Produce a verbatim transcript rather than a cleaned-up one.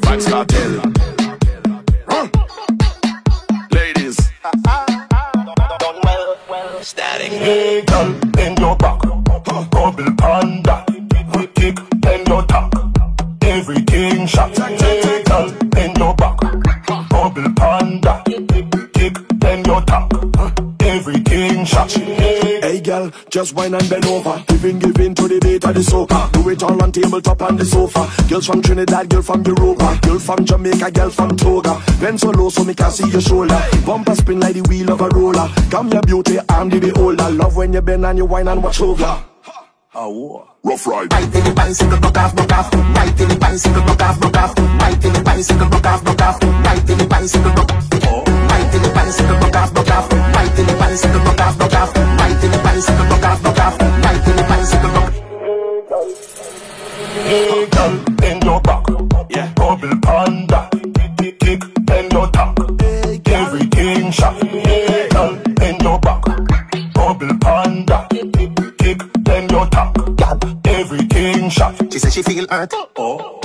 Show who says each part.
Speaker 1: Vybz Kartel. Huh? Ladies. Static.
Speaker 2: Hey girl, bend your back. Bubble panda. Kick, bend your tack. Everything shot. Hey girl, bend your back. Bubble panda. Kick, bend your tack. Everything shot.
Speaker 3: Hey girl, just whine and bend over. Giving, giving to the beat of the soca. Do it all on tabletop on the sofa. Girls from Trinidad, girl from Europa. Girl from Jamaica, girl from Toga. Bend so low so me can see your shoulder. Bumper spin like the wheel of a roller. Come your beauty, I'm the beholder. Love when you bend and you whine and watch over. Oh,
Speaker 1: Rough ride.
Speaker 4: Right in the bicycle, broke off, broke off. Right in the bicycle, broke off, broke off. Right in the bicycle, broke off, broke off. Right in the bicycle, broke off. Right in the bicycle, broke off, broke off. Right in the bicycle, broke off, broke off. Right in the bicycle, broke off, broke off. Right in the bicycle, broke.
Speaker 2: Hey girl, bend your back.
Speaker 1: Yeah.
Speaker 2: Bubble panda. Kick, kick, bend your tack. Everything shot. Hey girl, bend your back. Bubble panda. Kick, bend your tack. Everything shot.
Speaker 4: She said she feel hurt.
Speaker 2: Oh.